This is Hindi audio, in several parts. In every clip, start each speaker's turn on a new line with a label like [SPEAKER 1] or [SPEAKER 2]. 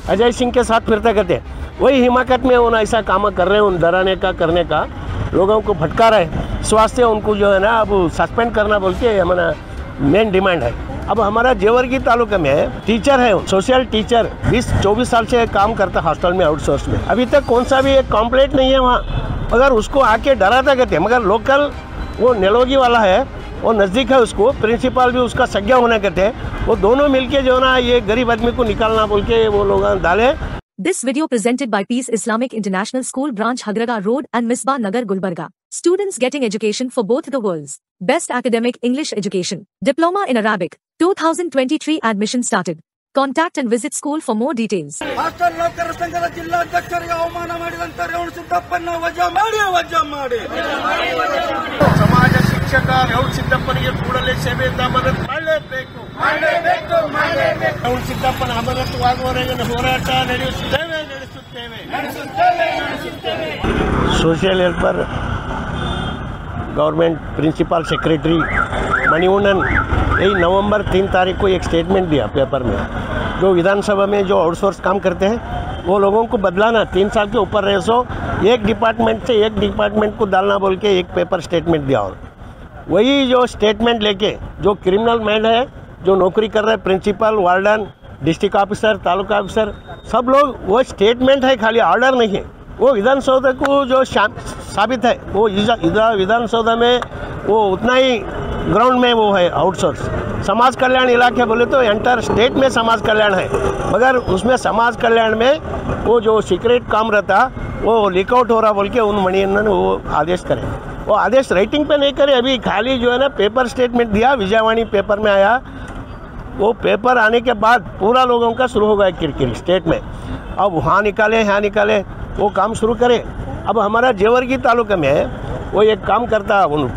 [SPEAKER 1] अजय सिंह के साथ फिरता करते, वही हिमाकत में उन ऐसा काम कर रहे हैं, उन डराने का करने का, लोगों को भटका रहे। स्वास्थ्य उनको जो है ना अब सस्पेंड करना बोल के हमारा मेन डिमांड है। अब हमारा जेवर्गी तालुका में टीचर है, सोशल टीचर 20-24 साल से काम करता हॉस्टल में, आउटसोर्स में। अभी तक कौन सा भी एक कंप्लेंट नहीं है वहाँ, मगर उसको आके डराता कहते हैं। मगर लोकल वो नेलोगी वाला है, वो नज़दीक है, उसको प्रिंसिपल भी उसका सज्ञा होने कहते हैं। वो दोनों मिलके जो ना ये गरीब आदमी को निकालना बोल के वो लोग डाले।
[SPEAKER 2] This video presented by Peace Islamic International School Branch Hagraga Road and Misbah Nagar Gulbarga. Students getting education for both the worlds. Best academic English education. Diploma in Arabic. 2023 admission started. Contact and visit school for more details.
[SPEAKER 3] Hostel ನೌಕರರ ಸಂಘದ ಜಿಲ್ಲಾಧ್ಯಕ್ಷರಿಗೆ ಅವಮಾನ ಮಾಡಿದಂತ ರೇವಣ ಸಿದ್ದಪ್ಪನ ವಜಾ ಮಾಡಿ
[SPEAKER 1] ಸಮಾಜ ಶಿಕ್ಷಕ ರೇವಣ ಸಿದ್ದಪ್ಪನಿಗೆ ಕೂಡಲೇ ಸೇವೆಯಿಂದ ಮದತ್ ಮಾಡಲೇಬೇಕು. ರೇವಣ ಸಿದ್ದಪ್ಪನ ಅಮಾನತುವಾಗುವವರೆಗೆ ಹೋರಾಟ ನಡೆಸುತ್ತೇವೆ. Social helper government principal secretary Manivannan यही नवंबर 3 तारीख को एक स्टेटमेंट दिया पेपर में, जो विधानसभा में जो आउटसोर्स काम करते हैं वो लोगों को बदलाना, 3 साल के ऊपर रहे सो एक डिपार्टमेंट से एक डिपार्टमेंट को डालना बोल के एक पेपर स्टेटमेंट दिया। और वही जो स्टेटमेंट लेके जो क्रिमिनल मैन है, जो नौकरी कर रहे हैं, principal, warden, district officer, taluka officer, सब लोग, वो स्टेटमेंट है, खाली ऑर्डर नहीं है। वो विधानसौधा को जो साबित है, वो विधानसौधा में वो उतना ही ग्राउंड में वो है आउटसोर्स। समाज कल्याण इलाके बोले तो एंटायर स्टेट में समाज कल्याण है, मगर उसमें समाज कल्याण में वो जो सीक्रेट काम रहता वो लीकआउट हो रहा बोल के उन मणिवन्नन वो आदेश करें। वो आदेश राइटिंग पे नहीं करे, अभी खाली जो है ना पेपर स्टेटमेंट दिया, विजयवाणी पेपर में आया। वो पेपर आने के बाद पूरा लोगों का शुरू हो गया किरकिरी स्टेट में। अब वहाँ निकाले, यहाँ निकाले, वो काम शुरू करे। अब हमारा जेवर्गी तालुका में वो एक काम करता, उन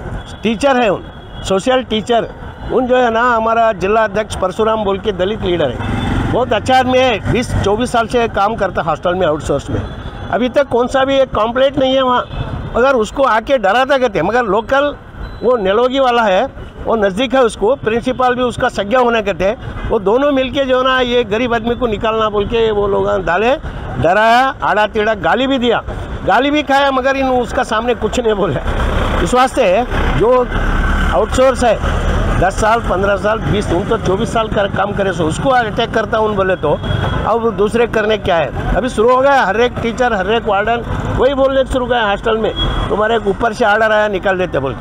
[SPEAKER 1] टीचर है, उन सोशल टीचर, उन जो है ना हमारा जिला अध्यक्ष परशुराम बोल के दलित लीडर है, बहुत अच्छा आदमी है, 20-24 साल से काम करता हॉस्टल में, आउटसोर्स में। अभी तक कौन सा भी एक कंप्लेंट नहीं है वहाँ, मगर उसको आके डराता कहते हैं। मगर लोकल वो नेलोगी वाला है, वो नज़दीक है, उसको प्रिंसिपल भी उसका सज्ञा होने कहते हैं। वो दोनों मिलके जो ना ये गरीब आदमी को निकालना बोल के वो लोग डाले, डराया, आड़ा टेढ़ा गाली भी दिया, गाली भी खाया, मगर इन उसका सामने कुछ नहीं बोला। इस वास्ते जो आउटसोर्स है 10 साल, 15 साल, 20, उन तो 24 साल का काम करे सो उसको अटैक करता हूँ बोले तो अब दूसरे करने क्या है। अभी शुरू हो गया, हर एक टीचर, हर एक वार्डन वही बोलने शुरू गया हॉस्टल में, तुम्हारे ऊपर से आर्डर आया निकाल देते बोल।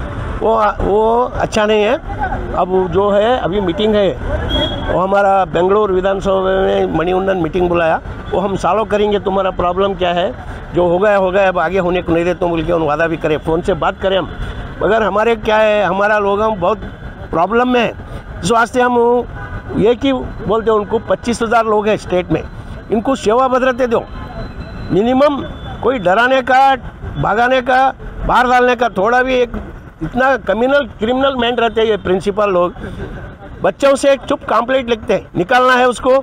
[SPEAKER 1] वो अच्छा नहीं है। अब जो है अभी मीटिंग है, वो हमारा बेंगलुरु विधानसभा में मणिवन्नन मीटिंग बुलाया, वो हम सॉल्व करेंगे, तुम्हारा प्रॉब्लम क्या है, जो हो गया अब आगे होने को नहीं देते बोल के उन वादा भी करें, फ़ोन से बात करें हम। मगर हमारे क्या है, हमारा लोग हम बहुत प्रॉब्लम में है। इस वास्ते हम ये कि बोलते हैं उनको 25,000 लोग हैं स्टेट में, इनको सेवा भद्रता दो मिनिमम, कोई डराने का, भागाने का, बाहर डालने का थोड़ा भी एक इतना क्रिमिनल मैन रहते हैं ये प्रिंसिपल लोग। बच्चों से एक चुप कंप्लेंट लिखते हैं, निकालना है उसको,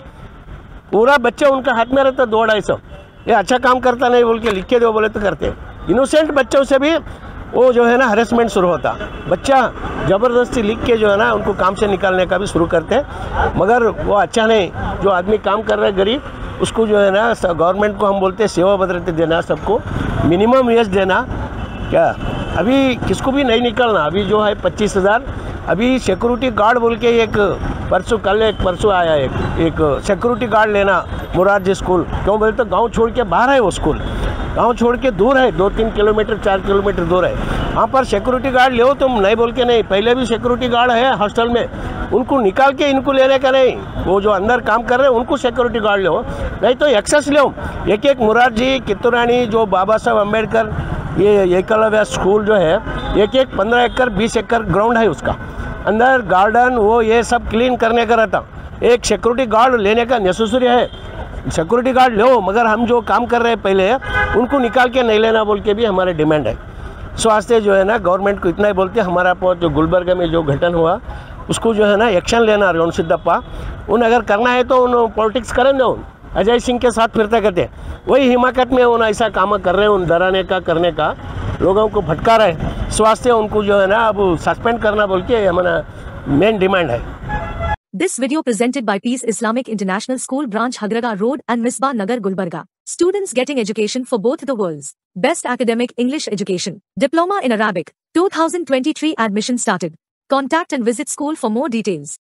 [SPEAKER 1] पूरा बच्चा उनका हाथ में रहता 2-250, ये अच्छा काम करता नहीं बोल के लिख के दो बोले तो करते हैं। इनोसेंट बच्चों से भी वो जो है ना हरेसमेंट शुरू होता, बच्चा ज़बरदस्ती लिख के जो है ना उनको काम से निकालने का भी शुरू करते हैं। मगर वो अच्छा नहीं, जो आदमी काम कर रहा है गरीब, उसको जो है ना गवर्नमेंट को हम बोलते हैं सेवा भद्रता देना, सबको मिनिमम वेज देना। क्या अभी किसको भी नहीं निकलना, अभी जो है 25,000, अभी सिक्योरिटी गार्ड बोल के एक परसों आया एक सिक्योरिटी गार्ड लेना मुरारजी स्कूल, क्यों बोले तो गांव छोड़ के बाहर है वो स्कूल, गांव छोड़ के दूर है, 2-3 किलोमीटर 4 किलोमीटर दूर है। वहाँ पर सिक्योरिटी गार्ड ले तुम नहीं बोल के नहीं, पहले भी सिक्योरिटी गार्ड है हॉस्टल में, उनको निकाल के इनको लेने का नहीं, वो जो अंदर काम कर रहे हैं उनको सिक्योरिटी गार्ड लो, नहीं तो एक्सेस लो। एक मुरारजी, कित्तूरानी, जो बाबा साहब अम्बेडकर, ये एकलव्य स्कूल जो है, एक 15 एकड़ 20 एकड़ ग्राउंड है, उसका अंदर गार्डन वो ये सब क्लीन करने का रहता। एक सिक्योरिटी गार्ड लेने का नेसेसरी है, सिक्योरिटी गार्ड लो, मगर हम जो काम कर रहे हैं पहले उनको निकाल के नहीं लेना बोल के भी हमारे डिमांड है। स्वास्थ्य जो है ना गवर्नमेंट को इतना ही बोलते हैं, हमारा जो गुलबर्गा में जो घटन हुआ उसको जो है ना एक्शन लेना रेवण सिद्धप्पा, उन अगर करना है तो उन पॉलिटिक्स करें ना, उन अजय सिंह के साथ फिरता करते, वही हिमाकत में उन ऐसा काम कर रहे हैं, उन डराने का करने का, लोगों को भटका रहे। स्वास्थ्य उनको जो है ना अब सस्पेंड करना बोल के हमारा मेन डिमांड है।
[SPEAKER 2] This video presented by Peace Islamic International School Branch Hagraga Road and Misbah Nagar Gulbarga. Students getting education for both the worlds. Best academic English education. Diploma in Arabic. 2023 admission started. Contact and visit school for more details.